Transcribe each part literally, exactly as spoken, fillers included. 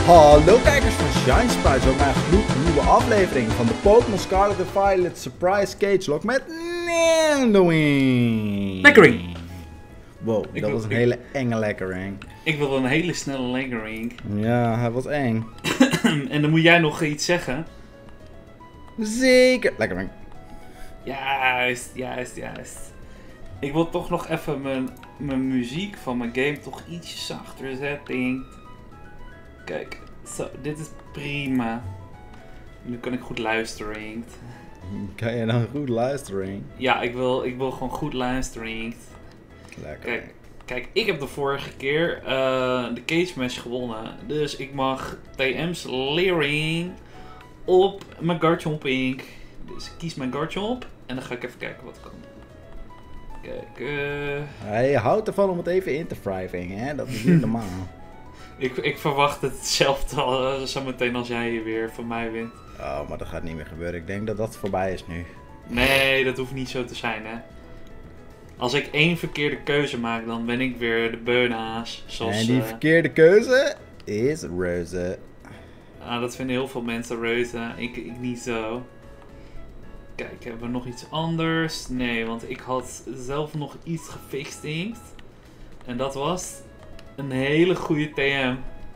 Hallo kijkers van Shine Sprites, ook naar een nieuwe aflevering van de Pokémon Scarlet and Violet Surprise Cage Lock met Nidoing. Lekkering! Wow, Ik dat wil- was een ik- hele enge lekkering. Ik wil een hele snelle lekkering. Ja, hij was eng. En dan moet jij nog iets zeggen. Zeker. Lekkering. Juist, juist, juist. Ik wil toch nog even mijn, mijn muziek van mijn game toch ietsje zachter zetten. Kijk, zo, dit is prima. Nu kan ik goed luisteren. Kan je dan goed luisteren? Ja, ik wil, ik wil gewoon goed luisteren. Lekker. Kijk, kijk, ik heb de vorige keer uh, de Cage Match gewonnen. Dus ik mag T M's lering op mijn Garchomp Inc. Dus ik kies mijn Garchomp en dan ga ik even kijken wat er kan. Kijk, eh... Hij houdt ervan om het even in te wrijven, hè? Dat is niet normaal. ik, ik verwacht hetzelfde al, uh, zometeen als jij hier weer van mij wint. Oh, maar dat gaat niet meer gebeuren. Ik denk dat dat voorbij is nu. Nee, dat hoeft niet zo te zijn, hè. Als ik één verkeerde keuze maak, dan ben ik weer de beunaas. Zoals, En die uh, verkeerde keuze is Rose. Ah, dat vinden heel veel mensen reuze. Ik, ik niet zo. Kijk, hebben we nog iets anders? Nee, want ik had zelf nog iets gefixt. En dat was een hele goede T M.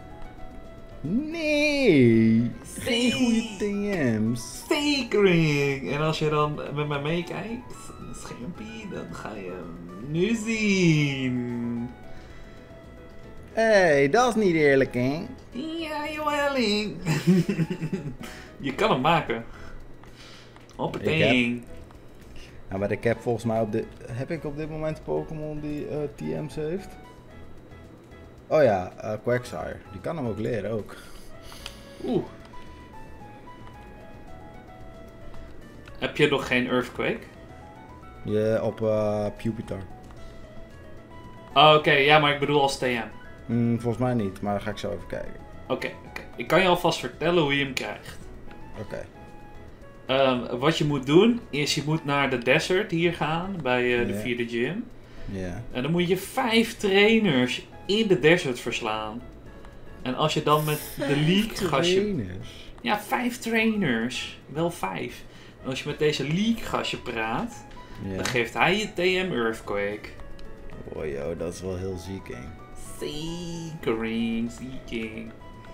Nee, geen goede T M's. Stakering! En als je dan met mij meekijkt, schermpie, dan ga je hem nu zien. Hé, hey, dat is niet eerlijk, hè? Ja, Joëling. Je kan hem maken. Op het Ik heb- ding. Ja, maar ik heb volgens mij op dit... Heb ik op dit moment een Pokémon die eh, T M's heeft? Oh ja, eh Quagsire. Die kan hem ook leren, ook. Oeh. Heb je nog geen Earthquake? Ja, op eh Pupitar. Oh, oké, ja, maar ik bedoel als T M. Hmm, volgens mij niet, maar dan ga ik zo even kijken. Oké, oké. Ik kan je alvast vertellen hoe je hem krijgt. Oké. Ehm, wat je moet doen, is je moet naar de desert hier gaan, bij eh, de Ja. vierde gym. Ja. En dan moet je vijf trainers in de desert verslaan. En als je dan met de League gastje... Trainers. Ja, vijf trainers. Wel vijf. En als je met deze League gastje praat, Ja. dan geeft hij je T M Earthquake. Oh joh, dat is wel heel ziek, hè? Zekering, zeking.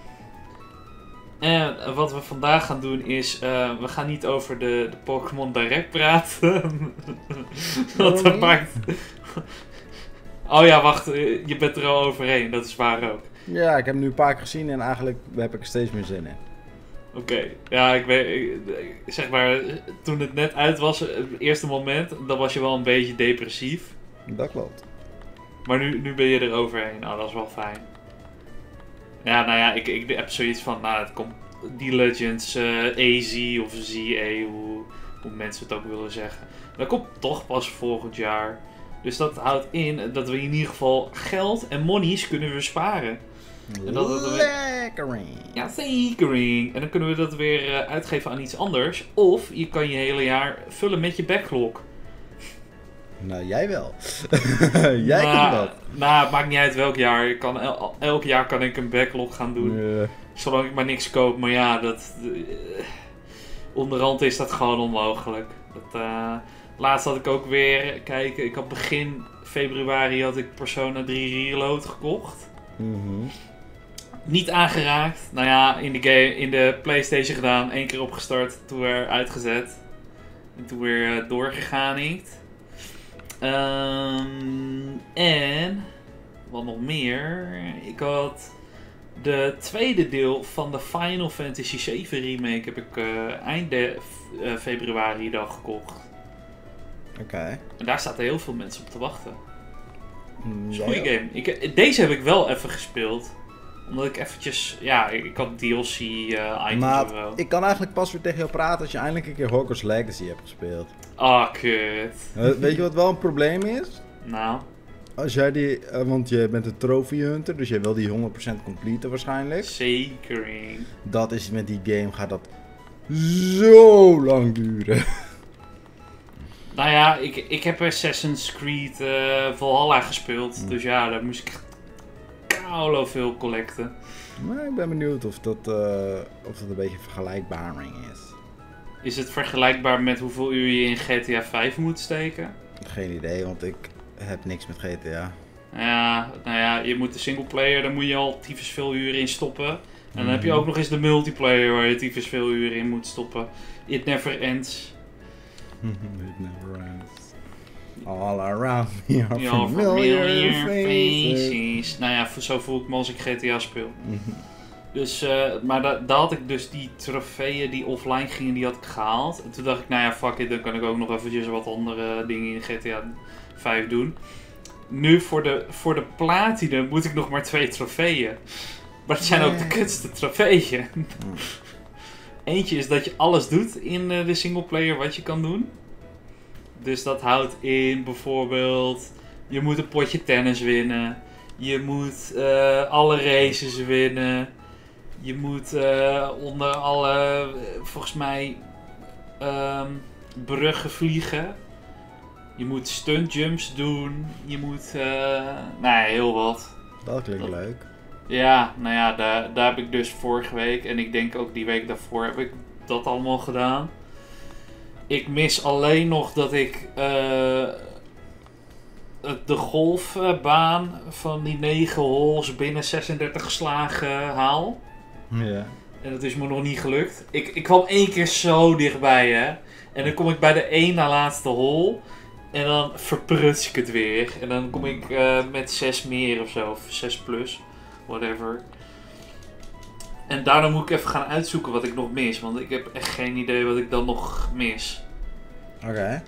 En wat we vandaag gaan doen is, uh, we gaan niet over de, de Pokémon Direct praten. Want dat Waarom maakt... Oh ja, wacht, eh, je bent er al overheen, dat is waar ook. Ja, ik heb hem nu een paar keer gezien en eigenlijk heb ik er steeds meer zin in. Oké, ja, ik weet, ik- zeg maar, toen het net uit was, het eerste moment, dan was je wel een beetje depressief. Dat klopt. Maar nu, nu ben je er overheen. Nou, dat is wel fijn. Ja, nou ja, ik, ik heb zoiets van, nou, het komt die Legends eh A Z of Z A, hoe, hoe mensen het ook willen zeggen. Dat komt toch pas volgend jaar. Dus dat houdt in dat we in ieder geval geld en monies kunnen we sparen. En dat- dat- dat- Lekkering. Ja, zekering. En dan kunnen we dat weer eh, uitgeven aan iets anders. Of je kan je hele jaar vullen met je backlog. Nou, jij wel. jij nou, kan dat. Nou, het maakt niet uit welk jaar. Ik kan el- elk jaar kan ik een backlog gaan doen. Ja. Zolang ik maar niks koop. Maar ja, dat... eh, onderhand is dat gewoon onmogelijk. Dat, eh, laatst had ik ook weer... Kijk, ik had begin februari had ik Persona drie Reload gekocht. Mhm. Niet aangeraakt. Nou ja, in de, game, in de PlayStation gedaan. Eén keer opgestart. Toen weer uitgezet. En toen weer uh, doorgegaan niet. Ehm, en... Wat nog meer? Ik had... De tweede deel van de Final Fantasy zeven remake heb ik uh, eind de, uh, februari dan gekocht. Oké. En daar zaten heel veel mensen op te wachten. Mm, Dat is ja, een goede ja. game. Ik, deze heb ik wel even gespeeld. Omdat ik eventjes... Ja, ik, ik had D L C uh, items Maar of wel. ik kan eigenlijk pas weer tegen jou praten als je eindelijk een keer Hogwarts Legacy hebt gespeeld. Ah, kut. Eh, weet je wat wel een probleem is? Nou, Als jij die, eh, want je bent een trophy hunter, dus jij wil die honderd procent completen waarschijnlijk. zekering. Dat is met die game, gaat dat zo lang duren. Nou ja, ik, ik heb Assassin's Creed uh, Valhalla gespeeld. Mm. Dus ja, daar moest ik koulo veel collecten. Maar ik ben benieuwd of dat, uh, of dat een beetje vergelijkbaar is. Is het vergelijkbaar met hoeveel uur je in G T A vijf moet steken? Geen idee, want ik heb niks met G T A. Ja, nou ja, je moet de singleplayer, daar moet je al tyfus veel uren in stoppen. En dan Mm. heb je ook nog eens de multiplayer waar je tyfus veel uren in moet stoppen. It never ends. It never ends. All around me are Ja, familiar familiar faces. faces. Nou ja, zo voel ik me als ik G T A speel. Mhm. Dus, uh, maar da daar had ik dus die trofeeën die offline gingen, die had ik gehaald. En toen dacht ik, nou ja, fuck it, dan kan ik ook nog eventjes wat andere dingen in G T A vijf doen. Nu voor de, voor de platinum moet ik nog maar twee trofeeën. Maar dat zijn ook de kutste trofeeën. Mm. Eentje is dat je alles doet in uh, de singleplayer wat je kan doen. Dus dat houdt in bijvoorbeeld, je moet een potje tennis winnen. Je moet uh, alle races winnen. Je moet uh, onder alle, uh, volgens mij, um, bruggen vliegen. Je moet stunt jumps doen. Je moet, uh, nou ja, heel wat. Dat klinkt Dat- leuk. Ja, nou ja, daar, daar heb ik dus vorige week en ik denk ook die week daarvoor heb ik dat allemaal gedaan. Ik mis alleen nog dat ik uh, de golfbaan van die negen holes binnen zesendertig slagen haal. Ja. En dat is me nog niet gelukt. Ik, ik kwam één keer zo dichtbij, hè. En dan kom ik bij de één na laatste hole. En dan verpruts ik het weer. En dan kom ik uh, met zes meer of zo. Of zes plus. Whatever. En daarna moet ik even gaan uitzoeken wat ik nog mis. Want ik heb echt geen idee wat ik dan nog mis. Oké. Okay.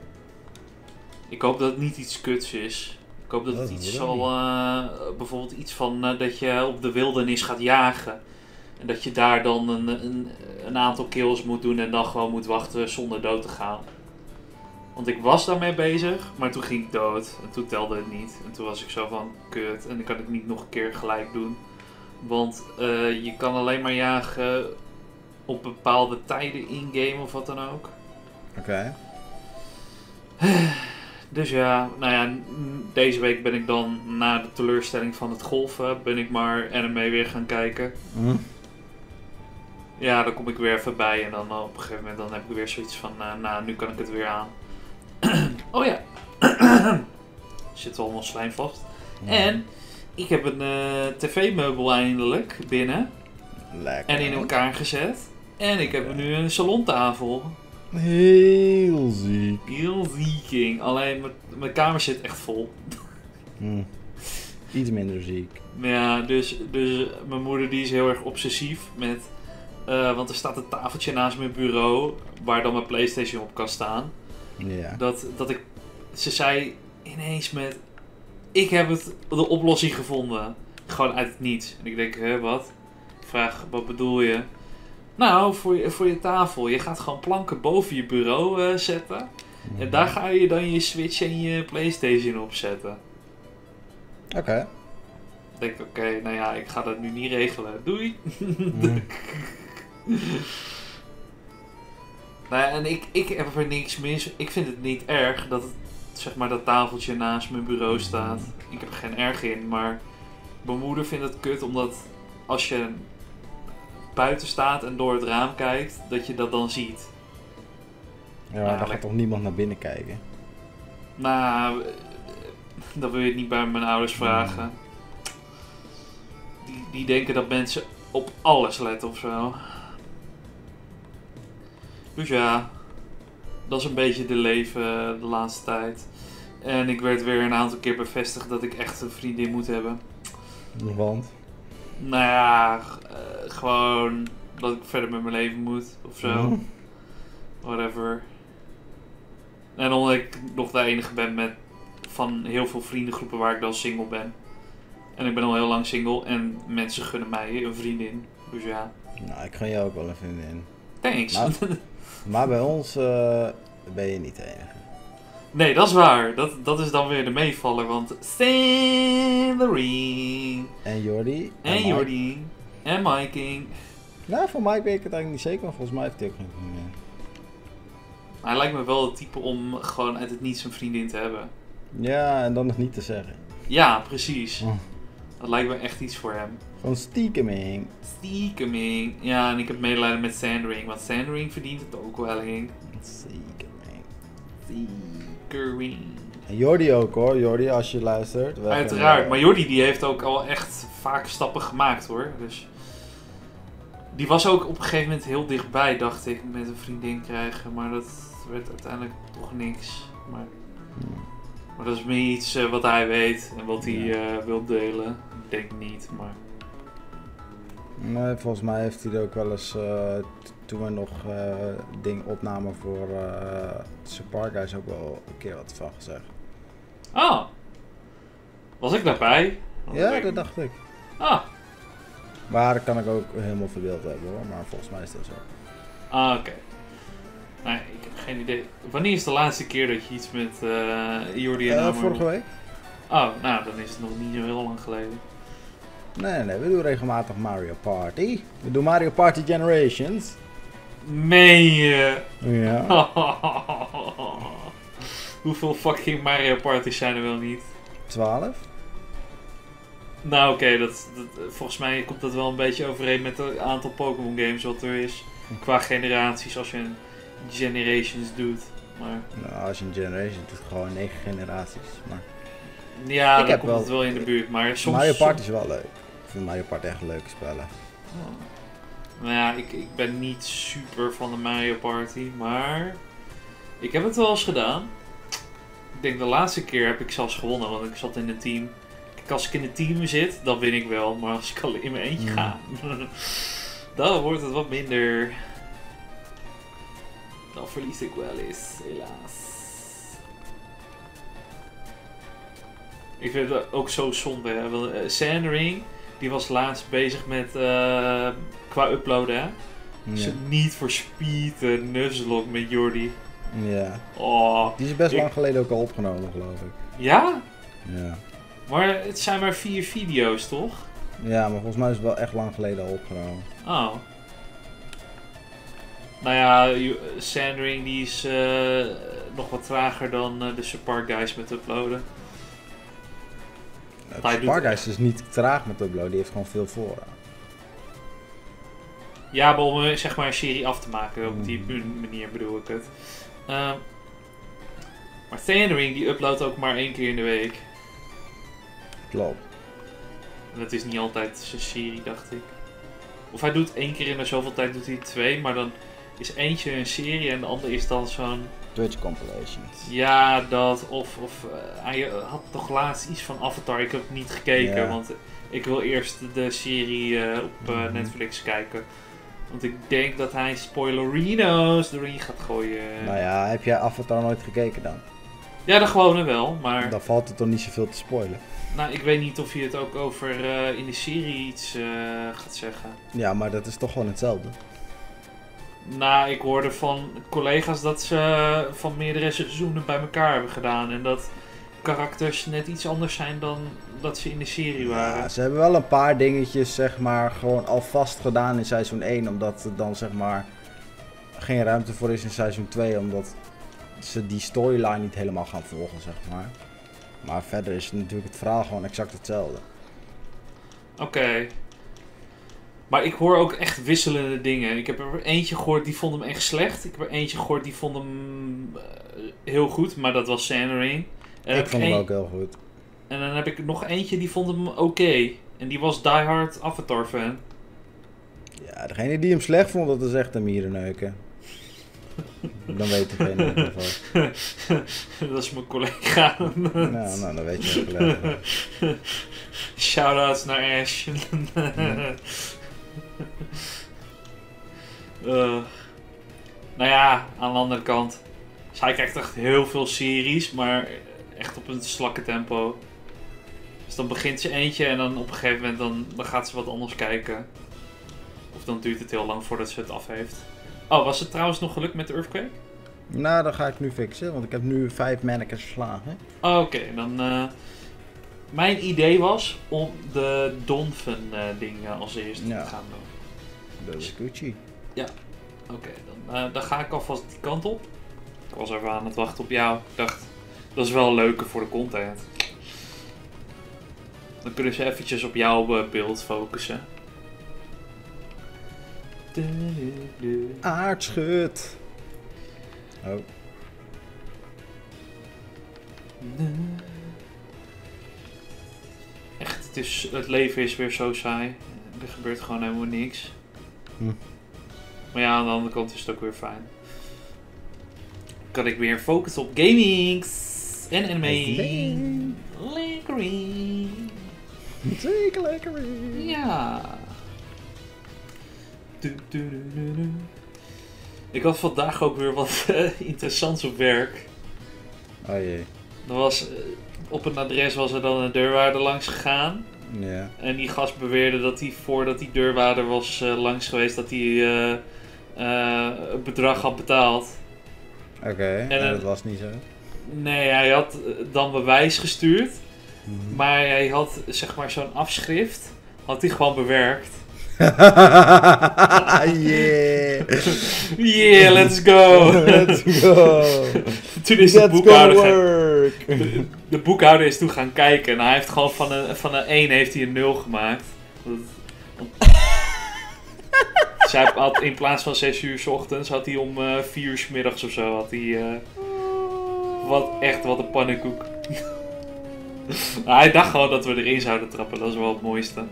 Ik hoop dat het niet iets kuts is. Ik hoop dat Dat het iets moet zal... ook Uh, bijvoorbeeld iets van uh, dat je op de wildernis gaat jagen. En dat je daar dan een, een, een aantal kills moet doen en dan gewoon moet wachten zonder dood te gaan. Want ik was daarmee bezig, maar toen ging ik dood. En toen telde het niet. En toen was ik zo van, kut. En dan kan ik niet nog een keer gelijk doen. Want uh, je kan alleen maar jagen op bepaalde tijden in-game of wat dan ook. Oké. Okay. Dus ja, nou ja, deze week ben ik dan na de teleurstelling van het golfen, ben ik maar anime weer gaan kijken. Mm. Ja, dan kom ik weer even bij en dan op een gegeven moment dan heb ik weer zoiets van, uh, nou, nu kan ik het weer aan. Oh ja. Zit wel allemaal slijm vast. Mm. En ik heb een uh, tv-meubel eindelijk binnen. Lekker. En in elkaar gezet. En ik heb nu een salontafel. Heel ziek. Heel zieking. Alleen mijn- mijn kamer zit echt vol. Mm. Iets minder ziek. Ja, dus, dus mijn moeder die is heel erg obsessief met... Uh, want er staat een tafeltje naast mijn bureau waar dan mijn PlayStation op kan staan. Ja. Dat, dat ik... Ze zei ineens met... Ik heb het, de oplossing gevonden. Gewoon uit het niets. En ik denk, hè, wat? Ik vraag, wat bedoel je? Nou, voor je, voor je tafel. Je gaat gewoon planken boven je bureau uh, zetten. En daar ga je dan je Switch en je PlayStation op zetten. Oké. Okay. Ik denk, oké, okay, nou ja, ik ga dat nu niet regelen. Doei! Mm. Nou ja, en ik, ik heb er niks mis. Ik vind het niet erg dat het, zeg maar, dat tafeltje naast mijn bureau staat. Ik heb er geen erg in, maar mijn moeder vindt het kut omdat als je buiten staat en door het raam kijkt, dat je dat dan ziet. Ja, maar daar gaat toch niemand naar binnen kijken? Nou, dat wil je niet bij mijn ouders vragen. Die, die denken dat mensen op alles letten of zo. Dus ja, dat is een beetje de leven de laatste tijd. En ik werd weer een aantal keer bevestigd dat ik echt een vriendin moet hebben. Want? Nou ja, uh, gewoon dat ik verder met mijn leven moet of zo. Mm. Whatever. En omdat ik nog de enige ben met van heel veel vriendengroepen waar ik dan single ben. En ik ben al heel lang single en mensen gunnen mij een vriendin. Dus ja. Nou, ik gun jou ook wel een vriendin. Thanks. Maar, maar bij ons uh, ben je niet de enige. Nee, dat is waar. Dat, dat is dan weer de meevaller, want Sandrine. En Jordi. En, en Jordi. En Miking. Nou, voor Mike weet ik het eigenlijk niet zeker, maar volgens mij heeft hij ook geen vriendin. Hij lijkt me wel het type om gewoon uit het niets een vriendin te hebben. Ja, en dan nog niet te zeggen. Ja, precies. Oh. Dat lijkt me echt iets voor hem. Gewoon stiekeming. Stiekeming. Ja, en ik heb medelijden met Sandring, want Sandring verdient het ook wel, Henk. Stiekeming. Stiekering. En Jordi ook hoor, Jordi, als je luistert. We Uiteraard, hebben, maar Jordi die heeft ook al echt vaak stappen gemaakt hoor. Dus die was ook op een gegeven moment heel dichtbij, dacht ik, met een vriendin krijgen. Maar dat werd uiteindelijk toch niks. Maar, maar dat is meer iets uh, wat hij weet en wat hij uh, wil delen. Ik denk niet, maar... Nee, volgens mij heeft hij er ook wel eens, uh, t- toen we nog uh, ding opnamen voor uh, Super Guys, ook wel een keer wat van gezegd. Ah, was ik daarbij? Want ja, dat ik... dacht ik. Ah. Maar dat kan ik ook helemaal verbeeld hebben hoor, maar volgens mij is dat zo. Ah, oké. Okay. Nee, ik heb geen idee. Wanneer is de laatste keer dat je iets met uh, Jordi en uh, Vorige week. Oh, nou dan is het nog niet zo heel lang geleden. Nee, nee, we doen regelmatig Mario Party. We doen Mario Party Generations. Meen je? Ja. Hoeveel fucking Mario Party's zijn er wel niet? twaalf. Nou oké, okay, dat, dat, volgens mij komt dat wel een beetje overeen met het aantal Pokémon games wat er is. Qua generaties, als je een Generations doet. Maar... Nou, als je een Generation doet, gewoon negen generaties. Maar... Ja, ik dan komt wel... het wel in de buurt. Maar soms... Mario Party is wel leuk. Ik vind Mario Party echt leuke spellen. Oh. Nou ja, ik, ik ben niet super van de Mario Party, maar ik heb het wel eens gedaan. Ik denk de laatste keer heb ik zelfs gewonnen, want ik zat in een team. Kijk, als ik in een team zit, dan win ik wel. Maar als ik al in mijn eentje mm. ga, dan wordt het wat minder. Dan verlies ik wel eens, helaas. Ik vind het ook zo zonde. Hè? Want, uh, Sandring, die was laatst bezig met uh, qua uploaden. Hè? Ja. Ze niet voor speed en Nuzlocke met Jordi. Ja. Oh, die is best ik... lang geleden ook al opgenomen, geloof ik. Ja? Ja. Maar het zijn maar vier video's, toch? Ja, maar volgens mij is het wel echt lang geleden al opgenomen. Oh. Nou ja, Sandring die is uh, nog wat trager dan uh, de Super Guys met uploaden. De Super Guys is niet traag met uploaden, die heeft gewoon veel voorraad. Ja, maar om zeg maar een serie af te maken, op die manier bedoel ik het. Uh, maar Sandring die uploadt ook maar één keer in de week. Klopt. En dat is niet altijd zijn serie, dacht ik. Of hij doet één keer in de zoveel tijd doet hij twee, maar dan is eentje een serie en de andere is dan zo'n... Twitch compilations. Ja, dat. Of, of uh, hij had toch laatst iets van Avatar. Ik heb het niet gekeken, yeah. want ik wil eerst de serie uh, op uh, mm-hmm. Netflix kijken. Want ik denk dat hij spoilerino's erin gaat gooien. Nou ja, heb jij Avatar nooit gekeken dan? Ja, de gewone wel, maar... Dan valt het toch niet zoveel te spoilen. Nou, ik weet niet of je het ook over uh, in de serie iets uh, gaat zeggen. Ja, maar dat is toch gewoon hetzelfde? Nou, ik hoorde van collega's dat ze van meerdere seizoenen bij elkaar hebben gedaan. En dat karakters net iets anders zijn dan dat ze in de serie waren. Ja, ze hebben wel een paar dingetjes, zeg maar, gewoon alvast gedaan in seizoen één. Omdat er dan, zeg maar, geen ruimte voor is in seizoen twee. Omdat ze die storyline niet helemaal gaan volgen, zeg maar. Maar verder is natuurlijk het verhaal gewoon exact hetzelfde. Oké. Okay. Maar ik hoor ook echt wisselende dingen. Ik heb er eentje gehoord die vond hem echt slecht. Ik heb er eentje gehoord die vond hem uh, heel goed, maar dat was Sandring. Ik vond hem een... ook heel goed. En dan heb ik nog eentje die vond hem oké. Okay. En die was diehard Avatar fan. Ja, degene die hem slecht vond, dat is echt een mierenneuken. Dan weet ik geen ervan. Dat is mijn collega. Nou, nou, dan weet je wel. Shoutouts naar Ash. uh, nou ja, aan de andere kant. Zij krijgt echt heel veel series, maar echt op een slakke tempo. Dus dan begint ze eentje en dan op een gegeven moment dan, dan gaat ze wat anders kijken. Of dan duurt het heel lang voordat ze het af heeft. Oh, was het trouwens nog gelukt met de Earthquake? Nou, dat ga ik nu fixen, want ik heb nu vijf mannekes verslagen. Oh, oké, okay, dan... Uh, mijn idee was om de Donphan uh, ding uh, als eerste ja. te gaan doen. Dat is Gucci. Ja, oké, okay, dan, uh, dan ga ik alvast die kant op. Ik was even aan het wachten op jou. Ik dacht, dat is wel leuker voor de content. Dan kunnen ze eventjes op jouw uh, beeld focussen. Aardschut. Oh. Echt, het, is, het leven is weer zo saai. Er gebeurt gewoon helemaal niks. Hm. Maar ja, aan de andere kant is het ook weer fijn. Kan ik weer focussen op gamings en anime. Lekker. Zeker lekker. Ja. Du, du, du, du, du. Ik had vandaag ook weer wat uh, interessants op werk. Oh jee. Er was, uh, op een adres was er dan een deurwaarder langs gegaan. Ja. En die gast beweerde dat hij voordat die deurwaarder was uh, langs geweest, dat hij uh, uh, een bedrag had betaald. Oké, okay, en uh, dat was niet zo? Nee, hij had dan bewijs gestuurd. Mm-hmm. Maar hij had zeg maar zo'n afschrift, had hij gewoon bewerkt. Yeah! Yeah, let's go! Let's go! Toen is de boekhouder, gaan, de, de boekhouder is toen gaan kijken en hij heeft gewoon van een, van een één heeft hij een nul gemaakt. Zij had in plaats van zes uur 's ochtends had hij om uh, vier uur 's middags of zo had hij uh, wat echt wat een pannenkoek. Nou, hij dacht gewoon dat we erin zouden trappen, dat is wel het mooiste.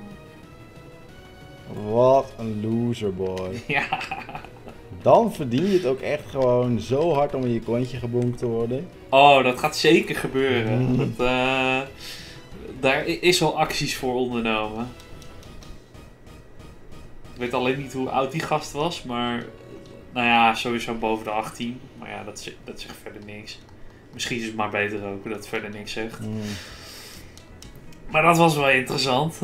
Wat een loser boy. Ja. Dan verdien je het ook echt gewoon zo hard om in je kontje gebonkt te worden. Oh, dat gaat zeker gebeuren. Mm. Dat, uh, daar is al acties voor ondernomen. Ik weet alleen niet hoe oud die gast was, maar nou ja, sowieso boven de achttien. Maar ja, dat, dat zegt verder niks. Misschien is het maar beter ook dat het verder niks zegt. Mm. Maar dat was wel interessant.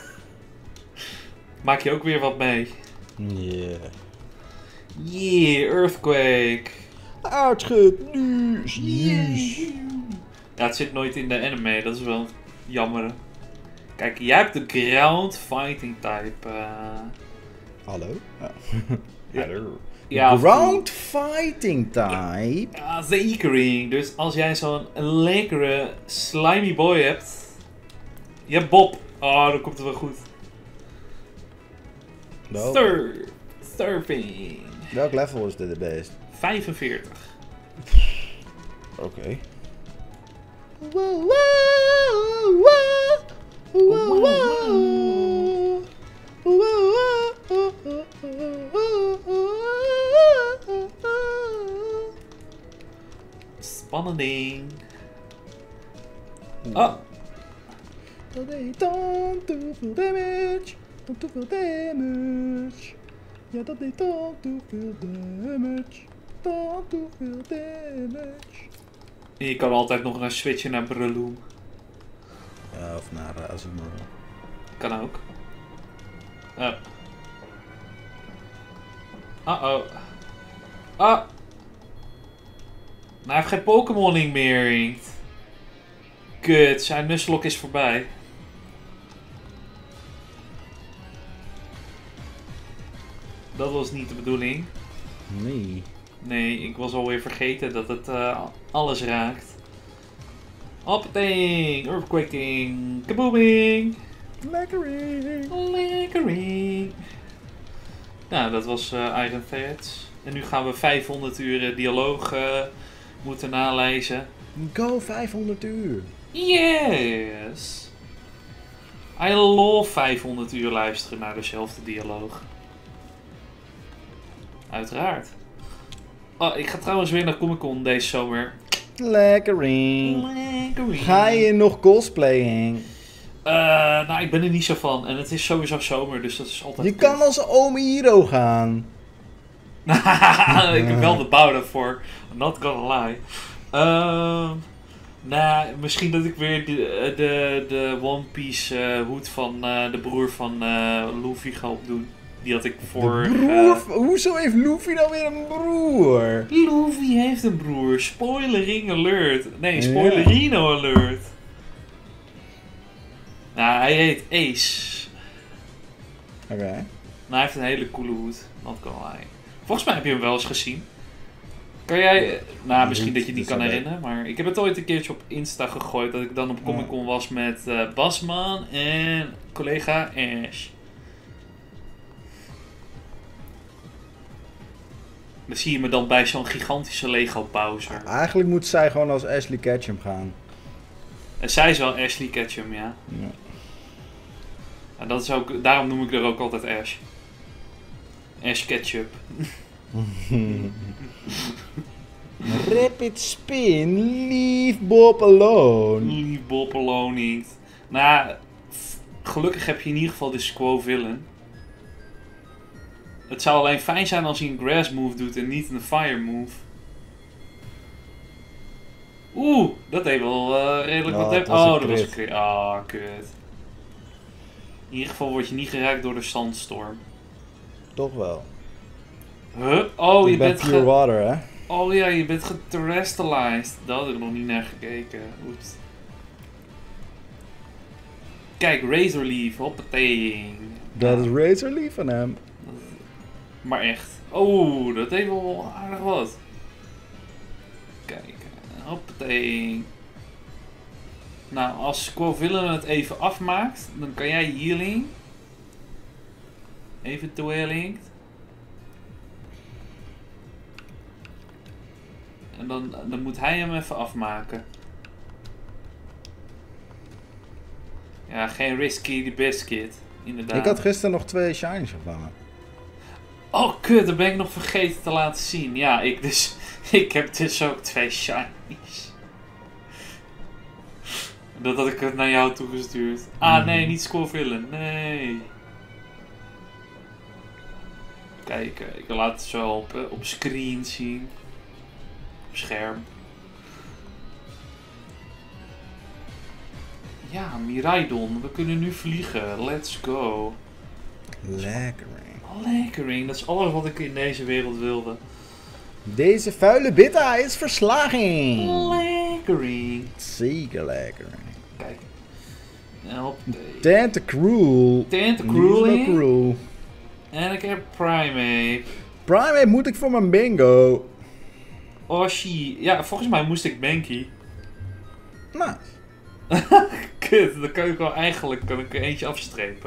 Maak je ook weer wat mee? Yeah. Yeah, earthquake. Aardschud, nieuws, nieuws. Ja, het zit nooit in de anime, dat is wel jammer. Kijk, jij hebt de ground fighting type. Uh... Hallo? Ja. Hallo. Ja, ground fighting type? Ja, zeker. Dus als jij zo'n lekkere slimy boy hebt. Je hebt Bob. Oh, dan komt het wel goed. Welk? Surf. Surfing. Welk level is dit het best? vijfenveertig. Oké. Okay. Spannend ding. Oh. Dat deed dan te veel damage. Dan te veel damage. Ja, dat deed dan te veel damage. Dan te veel damage. Je kan altijd nog naar switchen naar Breloom. Ja, of naar uh, Azumarill. Kan ook. Oh. Uh-oh. Ah! Nou, hij heeft geen Pokémoning meer, Inkt. Kut, zijn Nuzlocke is voorbij. Dat was niet de bedoeling. Nee. Nee, ik was alweer vergeten dat het uh, alles raakt. Hopping, earthquaking, kabooming. Lekkering. Lekkering. Nou, dat was uh, Iron Threads. En nu gaan we vijfhonderd uur dialoog uh, moeten nalezen. Go vijfhonderd uur. Yes. I love vijfhonderd uur luisteren naar dezelfde dialoog. Uiteraard. Oh, ik ga trouwens weer naar Comic Con deze zomer. Lekkering. Lekkering. Ga je nog cosplaying? Uh, nou, ik ben er niet zo van. En het is sowieso zomer, dus dat is altijd... Je kan als Omihiro gaan. Ik heb wel de bouw daarvoor. I'm not gonna lie. Uh, nou, misschien dat ik weer de, de, de One Piece uh, hoed van uh, de broer van uh, Luffy ga opdoen. Die had ik voor... De broer? Uh, Hoezo heeft Luffy nou weer een broer? Luffy heeft een broer. Spoilering alert. Nee, spoilerino ja. alert. Nou, hij heet Ace. Oké. Okay. Nou, hij heeft een hele coole hoed. Not gonna lie. Volgens mij heb je hem wel eens gezien. Kan jij... Nou, misschien Niet, dat je het niet dus kan dat herinneren, maar ik heb het ooit een keertje op Insta gegooid dat ik dan op Comic Con was met uh, Basman en collega Ash. Dan zie je me dan bij zo'n gigantische Lego Bowser. Eigenlijk moet zij gewoon als Ashley Ketchum gaan. En zij is wel Ashley Ketchum, ja. Ja. En dat is ook, daarom noem ik er ook altijd Ash. Ash Ketchup. Rapid spin, leave Bob alone. Leave Bob alone niet. Nou, f- gelukkig heb je in ieder geval de Squall-Villain. Het zou alleen fijn zijn als hij een grass move doet en niet een fire move. Oeh, dat deed wel uh, redelijk Ja, wat dat damage. was een Oh, dat was een crit. crit. Ah, kut. In ieder geval word je niet geraakt door de sandstorm. Toch wel. Huh? Oh, je ik ben bent pure ge... water, hè? Oh ja, je bent geterrestrialized. Daar had ik nog niet naar gekeken. Oeps. Kijk, Razor Leaf, hoppatee. Dat Ja, is Razor Leaf van hem. maar echt. Oh, dat deed wel aardig wat. Kijk, hoppatee. Nou, als Squall-Villain het even afmaakt, dan kan jij healing. Eventueel. En dan, dan moet hij hem even afmaken. Ja, geen risky the biscuit. Inderdaad. Ik had gisteren nog twee shinies gevangen. Oh kut, dat ben ik nog vergeten te laten zien. Ja, ik dus. Ik heb dus ook twee shinies. Dat had ik het naar jou toegestuurd. Ah nee, niet Squall-Villain. Nee. Kijk, eh, ik laat het zo op, eh, op screen zien. Op scherm. Ja, Miraidon. We kunnen nu vliegen. Let's go. Lekkering. Lekkering, dat is alles wat ik in deze wereld wilde. Deze vuile bitta is verslagen. Lekkering. Zeker lekkering. Kijk. Help. Tentacruel. Tentacrueling. Cruel. En ik heb Primeape. Primate moet ik voor mijn bingo. Oshi. Ja, volgens mij moest ik Mankey. Nou, Kut, dan kan ik wel eigenlijk kan ik er eentje afstrepen.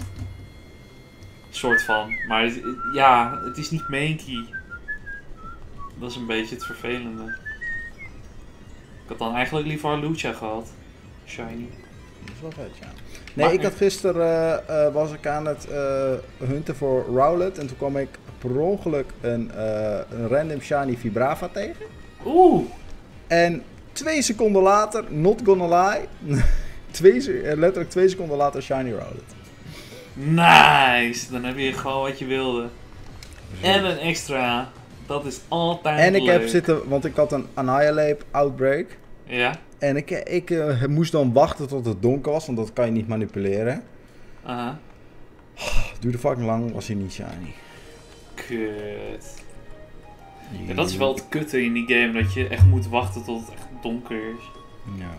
Soort van. Maar het- ja, het is niet Mankey. Dat is een beetje het vervelende. Ik had dan eigenlijk liever Lucha gehad. Shiny. dat is wel vet, ja. Nee, Maar- ik had gisteren eh, eh, was ik aan het eh, hunten voor Rowlet en toen kwam ik per ongeluk een, eh, een random shiny Vibrava tegen. Oeh. En twee seconden later, not gonna lie, twee, se- eh, letterlijk twee seconden later shiny Rowlet. Nice. Dan heb je gewoon wat je wilde. En een extra. Dat is altijd En ik heb leuk. zitten, want ik had een Annihilate Outbreak. Ja. En ik, ik eh, moest dan wachten tot het donker was, want dat kan je niet manipuleren. Aha. Het duurde fucking lang, was hij niet shiny. Kut. Ja, dat is wel het kutte in die game, dat je echt moet wachten tot het echt donker is. Ja.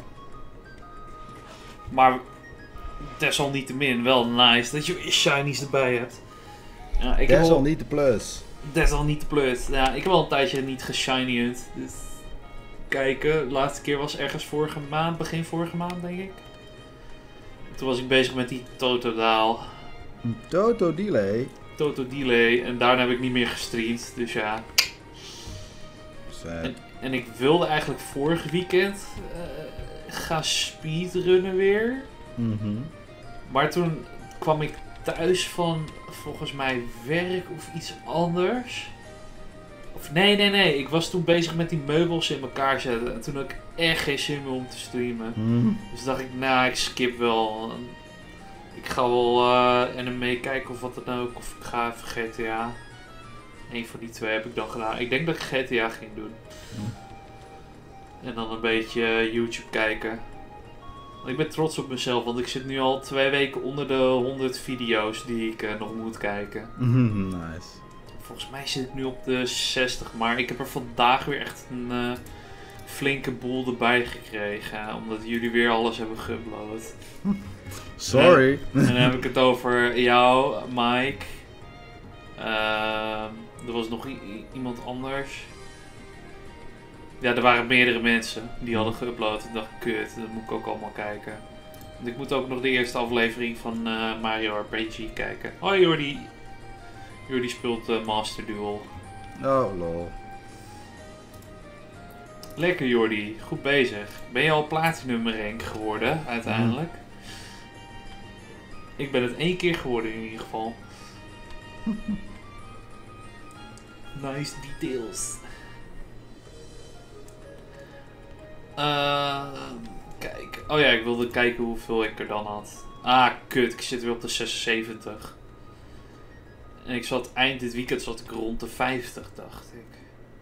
Maar desalniettemin wel nice dat je weer shinies erbij hebt. Ja, ik heb Dat is al al niet de plus. desalniettemin. Ja, ik heb al een tijdje niet geshiny'd. Dus kijken, de laatste keer was ergens vorige maand, begin vorige maand denk ik. Toen was ik bezig met die Totodile. Toto delay. Toto Delay en daarna heb ik niet meer gestreamd, dus ja. Sad. En, en ik wilde eigenlijk vorig weekend uh, gaan speedrunnen weer. Mhm. Maar toen kwam ik thuis van volgens mij werk of iets anders. Of nee, nee, nee. Ik was toen bezig met die meubels in elkaar zetten. En toen had ik echt geen zin meer om te streamen. Mhm. Dus dacht ik, nou, ik skip wel. Ik ga wel uh, anime kijken of wat dan ook. Of ik ga even G T A. Eén van die twee heb ik dan gedaan. Ik denk dat ik G T A ging doen. En dan een beetje YouTube kijken. Ik ben trots op mezelf, want ik zit nu al twee weken onder de honderd video's die ik uh, nog moet kijken. Mhm, nice. Volgens mij zit ik nu op de zestig, maar ik heb er vandaag weer echt een uh, flinke boel erbij gekregen. Omdat jullie weer alles hebben geüpload. Sorry. En dan heb ik het over jou, Mike. Uh, er was nog i- iemand anders. Ja, er waren meerdere mensen die hadden geüpload. En dacht ik, kut, dat moet ik ook allemaal kijken. Want ik moet ook nog de eerste aflevering van uh, Mario R P G kijken. Oh, Jordi. Jordi speelt uh, Master Duel. Oh, lol. Lekker, Jordi. Goed bezig. Ben je al Platinum rank geworden, uiteindelijk? Mm. Ik ben het één keer geworden in ieder geval. Nice details. Uh, kijk. Oh ja, ik wilde kijken hoeveel ik er dan had. Ah, kut. Ik zit weer op de zesenzeventig. En ik zat eind dit weekend zat ik rond de vijftig, dacht ik.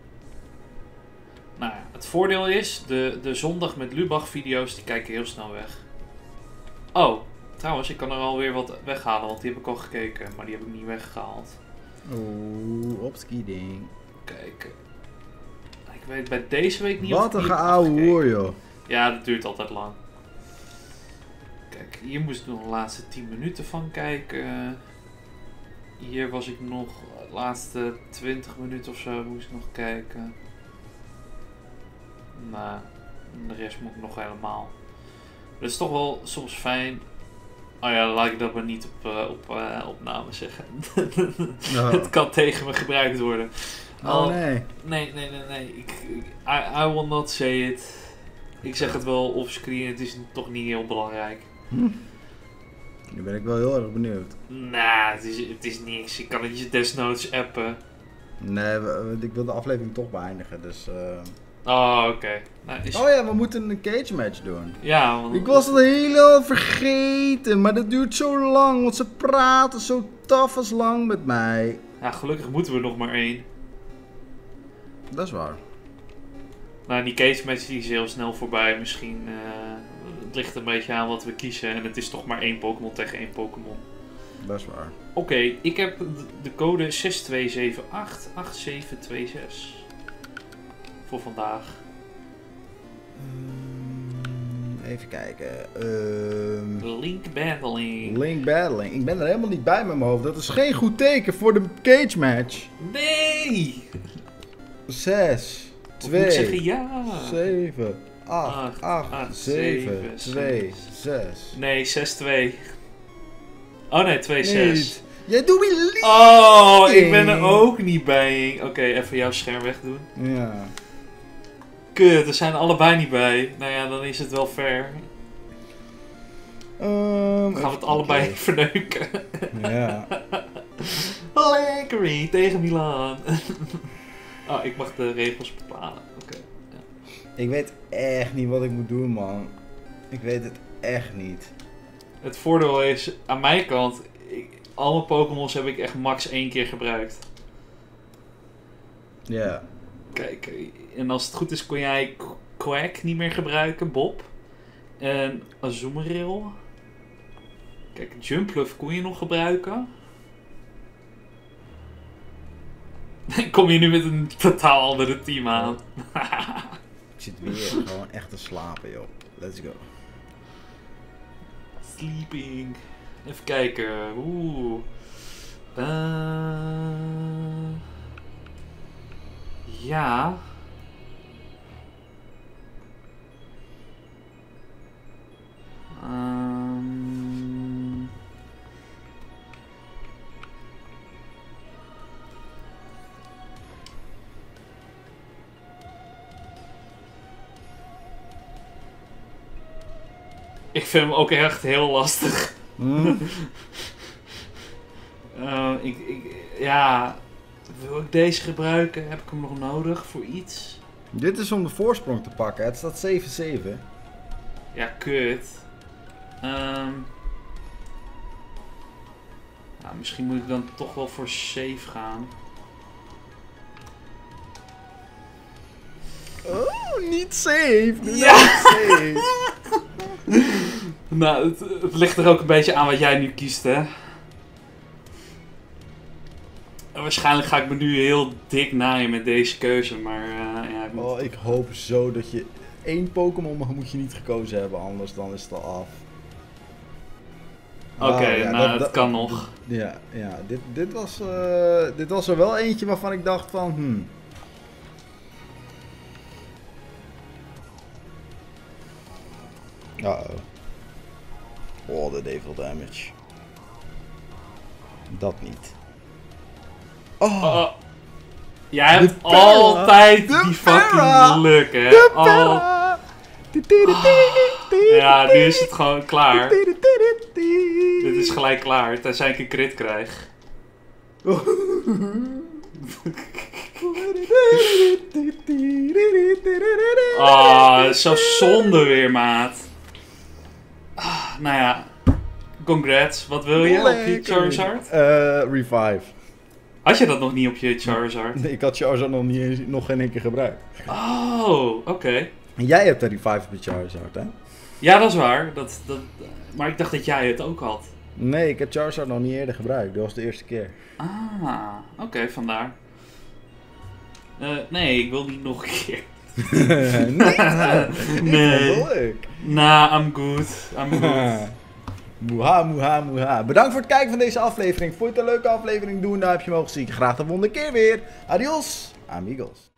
Nou ja, het voordeel is, de, de zondag met Lubach video's, die kijken heel snel weg. Oh, trouwens, ik kan er alweer wat weghalen, want die heb ik al gekeken. Maar die heb ik niet weggehaald. Oeh, opski ding. Kijk. Ik weet bij deze week niet wat of ik een niet geouwe hoor, joh. Ja, dat duurt altijd lang. Kijk, hier moest ik nog de laatste tien minuten van kijken. Hier was ik nog de laatste twintig minuten of zo moest ik nog kijken. Nou, de rest moet ik nog helemaal. Dat is toch wel soms fijn. Oh ja, laat ik dat maar niet op, uh, op uh, opname zeggen. Oh. Het kan tegen me gebruikt worden. Oh, oh nee. Nee, nee, nee, nee. Ik, ik, I, I will not say it. Ik zeg het wel offscreen, het is toch niet heel belangrijk. Hm. Nu ben ik wel heel erg benieuwd. Nou, het is, het is niks. Ik kan het je desnoods appen. Nee, we, ik wil de aflevering toch beëindigen, dus... Uh... Oh, oké. Okay. Nou, is... Oh ja, we moeten een cage match doen. Ja, want... Ik was het helemaal vergeten, maar dat duurt zo lang, want ze praten zo taf als lang met mij. Ja, gelukkig moeten we nog maar één. Dat is waar. Nou, die cage match die is heel snel voorbij. Misschien uh, het ligt een beetje aan wat we kiezen. En het is toch maar één Pokémon tegen één Pokémon. Dat is waar. Oké, okay, ik heb de code zes twee zeven acht acht zeven twee zes. Voor vandaag. Um, even kijken. Um, Link battling. Link battling. Ik ben er helemaal niet bij met mijn hoofd. Dat is geen goed teken voor de cage match. Nee! zes, twee, zeggen ja. zeven, acht, acht, zeven, twee, zes. Nee, zes twee. Oh nee, twee zes. Jij doet me lief. Oh, ik ben er ook niet bij. Oké, okay, even jouw scherm wegdoen. Ja. Kut, er zijn allebei niet bij. Nou ja, dan is het wel fair. Um, dan gaan we het allebei okay. verneuken. Ja. Lekker tegen Milan. Oh, ik mag de regels bepalen. Oké. Okay. Ja. Ik weet echt niet wat ik moet doen, man. Ik weet het echt niet. Het voordeel is, aan mijn kant, ik, alle Pokémons heb ik echt max één keer gebruikt. Ja. Kijk, en als het goed is kon jij Quack niet meer gebruiken, Bob. En Azumarill. Kijk, Jumpluff kon je nog gebruiken. Kom je nu met een totaal andere team aan. Ik zit weer gewoon echt te slapen, joh. Let's go. Sleeping. Even kijken. Oeh. Uh... Ja. Um... Ik vind hem ook echt heel lastig. Mm. uh, ik, ik, ja, wil ik deze gebruiken? Heb ik hem nog nodig voor iets? Dit is om de voorsprong te pakken. Het staat zeven zeven. Ja, kut. Um, nou, misschien moet ik dan toch wel voor safe gaan. Oh, niet safe. Ja. Niet safe. Nou, het, het ligt er ook een beetje aan wat jij nu kiest, hè. En waarschijnlijk ga ik me nu heel dik naaien met deze keuze, maar uh, ja... Ik moet... Oh, ik hoop zo dat je... één Pokémon moet je niet gekozen hebben, anders dan is het al af. Oké, okay, wow, ja, nou, dat, het dat, kan nog. Ja, ja dit, dit, was, uh, dit was er wel eentje waarvan ik dacht van... Hmm. Uh-oh. Oh, de devil damage. Dat niet. Oh, Oh, oh. Jij hebt De Para. altijd De die fucking Para. luck, hè? de Oh. para. Ja, nu is het gewoon klaar. Dit is gelijk klaar, tenzij ik een crit krijg. Ah, zo zonde weer, maat. Ah, nou ja, congrats. Wat wil je op je Charizard? Eh, revive. Had je dat nog niet op je Charizard? Nee, ik had Charizard nog, niet eens, nog geen één keer gebruikt. Oh, oké. En jij hebt een revive op je Charizard, hè? Ja, dat is waar. Dat, dat, maar ik dacht dat jij het ook had. Nee, ik heb Charizard nog niet eerder gebruikt. Dat was de eerste keer. Ah, oké, vandaar. Uh, nee, ik wil niet nog een keer. Niet? Nee. Ik vond het leuk. Nah, I'm good. I'm good. Moeha, moeha, moeha. Bedankt voor het kijken van deze aflevering. Vond je het een leuke aflevering? Doe en duimpje omhoog. Zie ik je graag de volgende keer weer. Adios, amigos.